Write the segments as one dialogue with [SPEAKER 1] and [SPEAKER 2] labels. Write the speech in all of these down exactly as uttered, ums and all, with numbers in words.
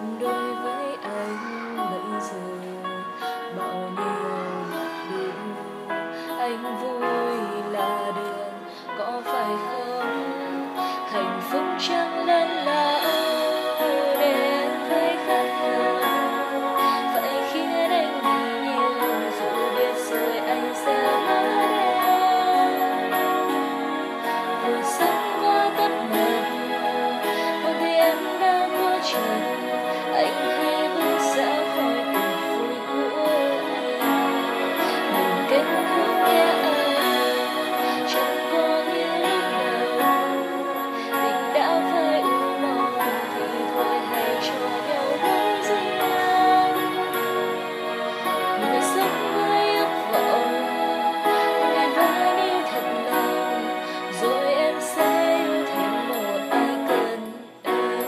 [SPEAKER 1] Đối với anh bây giờ bao nhiêu đường anh vui là được, có phải không? Hạnh phúc chẳng lớn lao để anh phải khát khao, phải khiến anh đi nhiều dù biết rồi anh sẽ mất em. Vừa sống qua tất nật, một thì em đã có chồng, anh hay bước ra khỏi cuộc vui của anh. Đừng kết thúc nhé anh, chẳng có những lúc nào tình đã phải u màu, thì thôi hãy cho nhau lối riêng. Người sống với ước vọng, người vẫn yêu thật lòng, rồi em sẽ yêu thêm một ai cần em.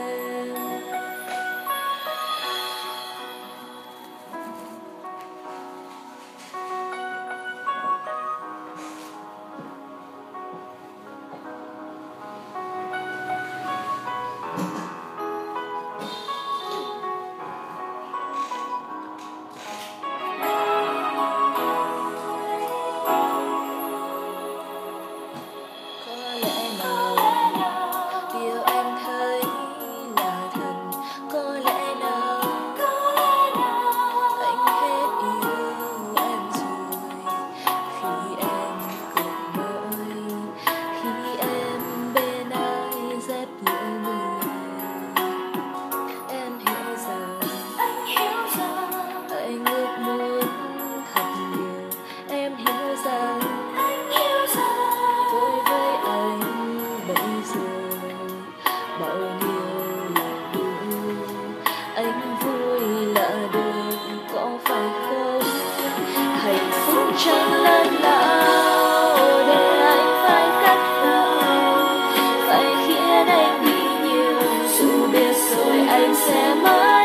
[SPEAKER 1] Có lẽ nào điều em thấy là thật, có lẽ nào anh hết yêu em rồi. Khi em cực nỗi, khi em bên ai rất nhiều người, em hiểu rằng anh ước muốn thật nhiều. Em hiểu rằng đối với anh bây giờ bao nhiêu là đủ, anh vui là được, có phải không? Hạnh phúc chẳng lớn lao để anh phải khát khao, phải khiến anh đi nhiều dù biết rồi anh sẽ mất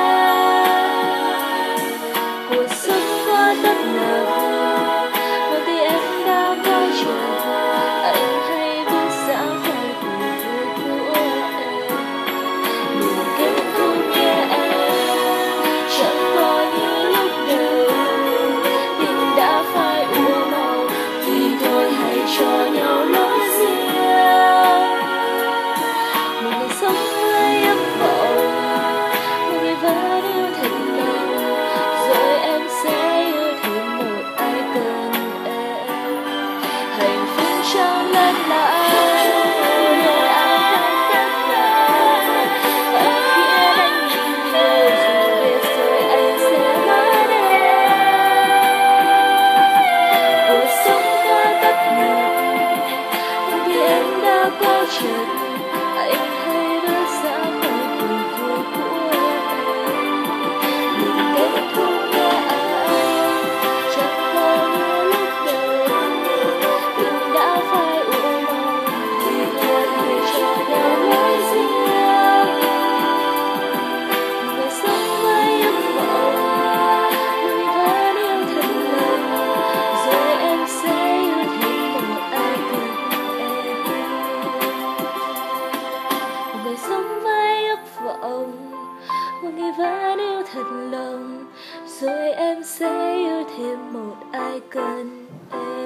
[SPEAKER 1] em. Cuộc sống quá tất nật, một thì em đã có chồng, anh hay bước ra khỏi cuộc vui của em. Đừng kết thúc nhé em, chẳng có như lúc đầu tình đã phải u màu, thì thôi hãy cho nhau lối riêng. Một người sống với ước vọng, một người vẫn yêu thật lòng, rồi em sẽ yêu thêm một ai cần em. Hạnh phúc chẳng lớn lao để ai phải khát khao, phải khiến anh đi nhiều dù biết rồi anh sẽ mất em. Cuộc sống quá tất nật, vì em đã có chồng, anh hay bước ra khỏi cuộc vui của em. Đừng kết thúc nhé anh, chẳng có như lúc đầu tình đã phải u màu, thì thôi hãy cho nhau lối riêng. Người sống với ước vọng, người vẫn yêu thật lòng, rồi em sẽ yêu thêm một ai cần em. Một người sống với ước vọng, một người vẫn yêu thật lòng, rồi em sẽ yêu thêm một ai cần em.